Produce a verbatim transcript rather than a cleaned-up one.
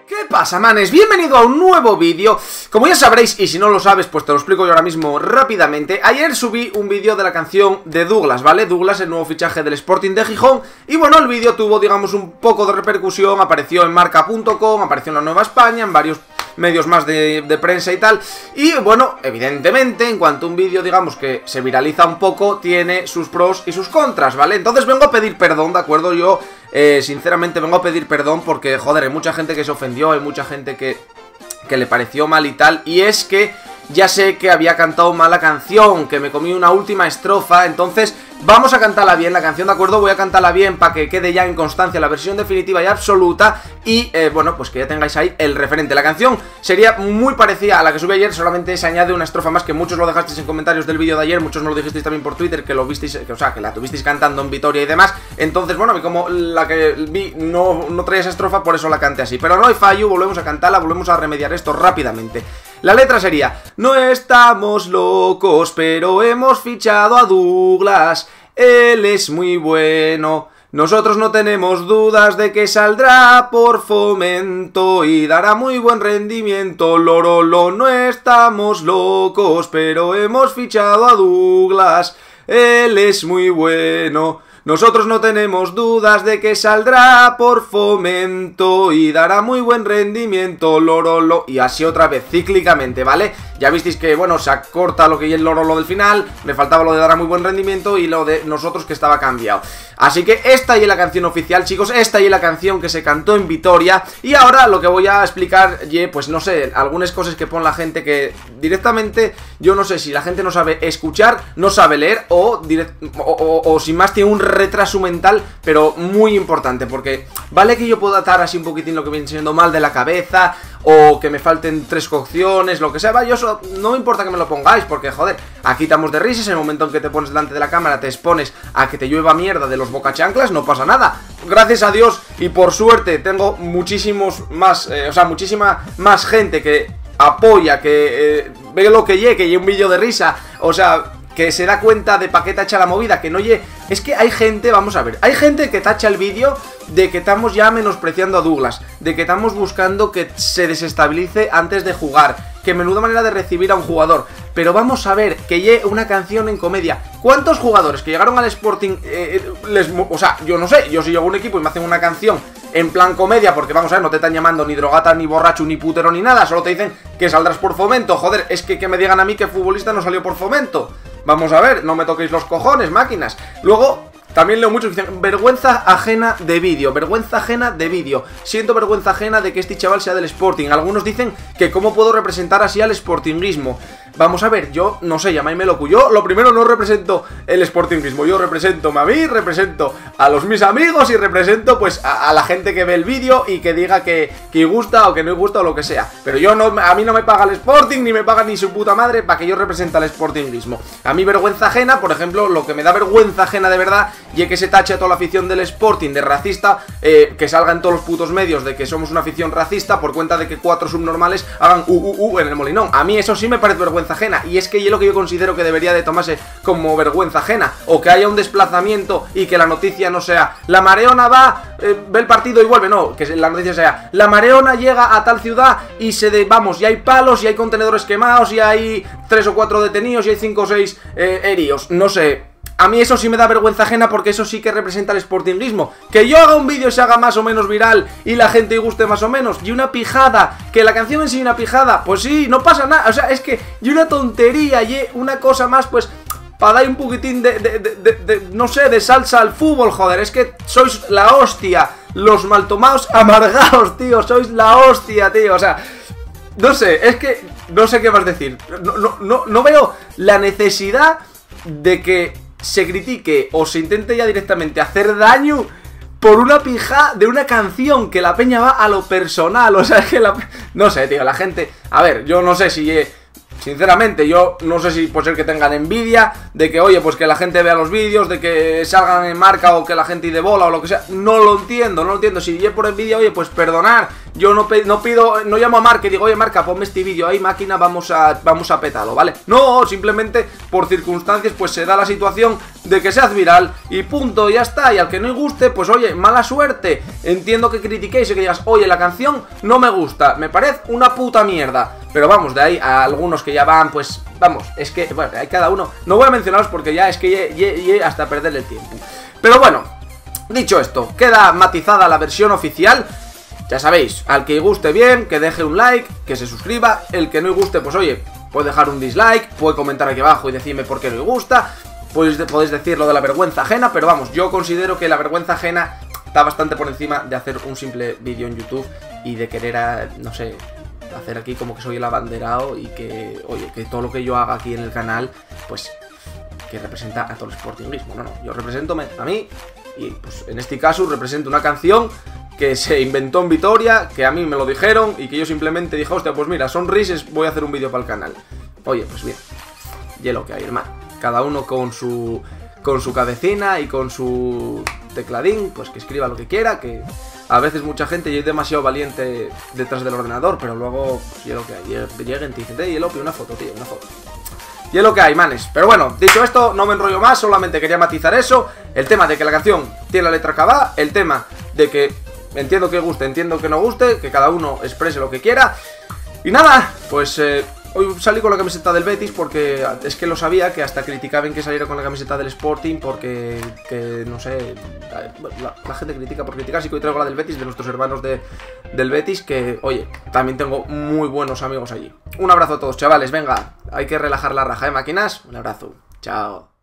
¿Qué pasa, manes? Bienvenido a un nuevo vídeo. Como ya sabréis, y si no lo sabes, pues te lo explico yo ahora mismo rápidamente. Ayer subí un vídeo de la canción de Douglas, ¿vale? Douglas, el nuevo fichaje del Sporting de Gijón. Y bueno, el vídeo tuvo, digamos, un poco de repercusión. Apareció en marca punto com, apareció en La Nueva España, en varios medios más de, de prensa y tal. Y bueno, evidentemente, en cuanto a un vídeo, digamos, que se viraliza un poco, tiene sus pros y sus contras, ¿vale? Entonces vengo a pedir perdón, ¿de acuerdo? Yo... Eh, sinceramente vengo a pedir perdón porque, joder, hay mucha gente que se ofendió, hay mucha gente que, que le pareció mal y tal. Y es que ya sé que había cantado mal la canción, que me comí una última estrofa, entonces vamos a cantarla bien, la canción, ¿de acuerdo? Voy a cantarla bien para que quede ya en constancia la versión definitiva y absoluta. Y, eh, bueno, pues que ya tengáis ahí el referente. La canción sería muy parecida a la que subí ayer, solamente se añade una estrofa más, que muchos lo dejasteis en comentarios del vídeo de ayer, muchos me lo dijisteis también por Twitter, que lo visteis, que, o sea, que la tuvisteis cantando en Vitoria y demás. Entonces, bueno, como la que vi no, no traía esa estrofa, por eso la canté así. Pero no hay fallo, volvemos a cantarla, volvemos a remediar esto rápidamente. La letra sería: no estamos locos, pero hemos fichado a Douglas. Él es muy bueno. Nosotros no tenemos dudas de que saldrá por Fomento y dará muy buen rendimiento. Lorolo, no estamos locos, pero hemos fichado a Douglas. Él es muy bueno. Nosotros no tenemos dudas de que saldrá por Fomento y dará muy buen rendimiento, lorolo. Y así otra vez, cíclicamente, ¿vale? Ya visteis que, bueno, se acorta lo que es el lorolo del final. Me faltaba lo de dará muy buen rendimiento y lo de nosotros, que estaba cambiado. Así que esta y es la canción oficial, chicos. Esta y es la canción que se cantó en Vitoria. Y ahora lo que voy a explicar, ye, pues no sé, algunas cosas que pone la gente que directamente, yo no sé si la gente no sabe escuchar, no sabe leer o, direct, o, o, o sin más tiene un retraso mental, pero muy importante, porque vale que yo pueda atar así un poquitín lo que viene siendo mal de la cabeza, o que me falten tres cocciones, lo que sea, va, yo eso, no me importa que me lo pongáis, porque joder, aquí estamos de risas, en el momento en que te pones delante de la cámara, te expones a que te llueva mierda de los bocachanclas, no pasa nada. Gracias a Dios y por suerte tengo muchísimos más, eh, o sea, muchísima más gente que apoya, que eh, ve lo que llegue, que llegue un vídeo de risa, o sea, que se da cuenta de pa' qué tacha la movida, que no llegue. Es que hay gente, vamos a ver, hay gente que tacha el vídeo de que estamos ya menospreciando a Douglas, de que estamos buscando que se desestabilice antes de jugar, que menuda manera de recibir a un jugador. Pero vamos a ver, que llegue una canción en comedia. ¿Cuántos jugadores que llegaron al Sporting, eh, les, o sea, yo no sé, yo si llego a un equipo y me hacen una canción en plan comedia, porque vamos a ver, no te están llamando ni drogata, ni borracho, ni putero, ni nada, solo te dicen que saldrás por Fomento, joder, es que que me digan a mí que futbolista no salió por Fomento. Vamos a ver, no me toquéis los cojones, máquinas. Luego, también leo mucho que dicen vergüenza ajena de vídeo, vergüenza ajena de vídeo. Siento vergüenza ajena de que este chaval sea del Sporting. Algunos dicen que cómo puedo representar así al sportinguismo. Vamos a ver, yo no sé, llamadme loco. Yo lo primero no represento el sportinguismo. Yo represento a mí, represento a los mis amigos y represento pues a, a la gente que ve el vídeo y que diga que, que gusta o que no gusta o lo que sea. Pero yo no, a mí no me paga el Sporting ni me paga ni su puta madre para que yo represente al sportinguismo. A mí vergüenza ajena, por ejemplo, lo que me da vergüenza ajena de verdad, y que se tache a toda la afición del Sporting de racista, eh, que salga en todos los putos medios de que somos una afición racista por cuenta de que cuatro subnormales hagan u u u en el Molinón. A mí eso sí me parece vergüenza ajena, y es que es lo que yo considero que debería de tomarse como vergüenza ajena, o que haya un desplazamiento y que la noticia no sea la Mareona va, eh, ve el partido y vuelve, no, que la noticia sea la Mareona llega a tal ciudad y se de, vamos, y hay palos, y hay contenedores quemados, y hay tres o cuatro detenidos, y hay cinco o seis eh, heridos, no sé. A mí eso sí me da vergüenza ajena, porque eso sí que representa el sportinguismo. Que yo haga un vídeo y se haga más o menos viral y la gente guste más o menos, y una pijada, que la canción en sí una pijada, pues sí, no pasa nada. O sea, es que y una tontería y una cosa más, pues para dar un poquitín de, de, de, de, de, no sé, de salsa al fútbol, joder. Es que sois la hostia, los maltomados amargados, tío, sois la hostia, tío, o sea, no sé, es que no sé qué más decir. No, no, no, no veo la necesidad de que se critique o se intente ya directamente hacer daño por una pija de una canción, que la peña va a lo personal. O sea, es que la... no sé, tío, la gente... A ver, yo no sé si... Eh, sinceramente, yo no sé si puede ser que tengan envidia de que, oye, pues que la gente vea los vídeos, de que salgan en marca o que la gente de bola o lo que sea. No lo entiendo, no lo entiendo. Si es por envidia, oye, pues perdonar. Yo no, no pido, no llamo a Marca y digo, oye, Marca, ponme este vídeo ahí, máquina, vamos a, vamos a petarlo, ¿vale? No, simplemente por circunstancias, pues se da la situación de que se hace viral y punto, ya está. Y al que no le guste, pues oye, mala suerte. Entiendo que critiquéis y que digas, oye, la canción no me gusta, me parece una puta mierda. Pero vamos, de ahí a algunos que ya van, pues, vamos, es que, bueno, hay cada uno. No voy a mencionaros porque ya es que ye, ye, ye hasta perder el tiempo. Pero bueno, dicho esto, queda matizada la versión oficial. Ya sabéis, al que guste bien, que deje un like, que se suscriba. El que no le guste, pues oye, puede dejar un dislike, puede comentar aquí abajo y decirme por qué no le gusta. Podéis, podéis decir lo de la vergüenza ajena, pero vamos, yo considero que la vergüenza ajena está bastante por encima de hacer un simple vídeo en YouTube y de querer, a, no sé, hacer aquí como que soy el abanderado y que, oye, que todo lo que yo haga aquí en el canal, pues, que representa a todo el sportingismo. No, no, yo represento a mí y, pues, en este caso represento una canción que se inventó en Vitoria, que a mí me lo dijeron y que yo simplemente dije, hostia, pues mira, son risas, voy a hacer un vídeo para el canal. Oye, pues bien, y es lo que hay, hermano. Cada uno con su con su cabecina y con su tecladín, pues que escriba lo que quiera, que a veces mucha gente ya es demasiado valiente detrás del ordenador, pero luego, pues y es lo que hay. Lleguen y te dicen, y Lopi, una foto, tío, una foto. Y es lo que hay, manes. Pero bueno, dicho esto, no me enrollo más, solamente quería matizar eso. El tema de que la canción tiene la letra acabada, el tema de que entiendo que guste, entiendo que no guste, que cada uno exprese lo que quiera. Y nada, pues eh, hoy salí con la camiseta del Betis porque es que lo sabía, que hasta criticaban que saliera con la camiseta del Sporting porque, que no sé, la, la gente critica por criticar. Sí que hoy traigo la del Betis, de nuestros hermanos de, del Betis, que, oye, también tengo muy buenos amigos allí. Un abrazo a todos, chavales, venga, hay que relajar la raja, ¿eh, máquinas? Un abrazo, chao.